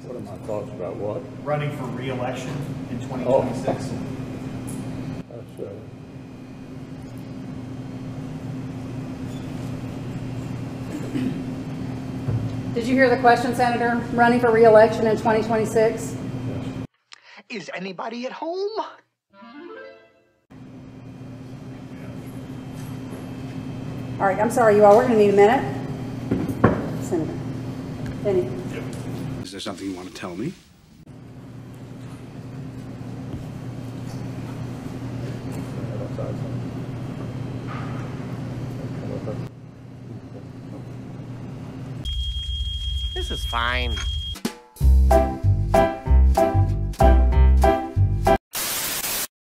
What are my thoughts about what? Running for re-election in 2026. That's Did you hear the question, Senator? Running for re-election in 2026? yes. Is anybody at home? All right, I'm sorry, you all. We're going to need a minute. Senator. Benny. Is there something you want to tell me? This is fine.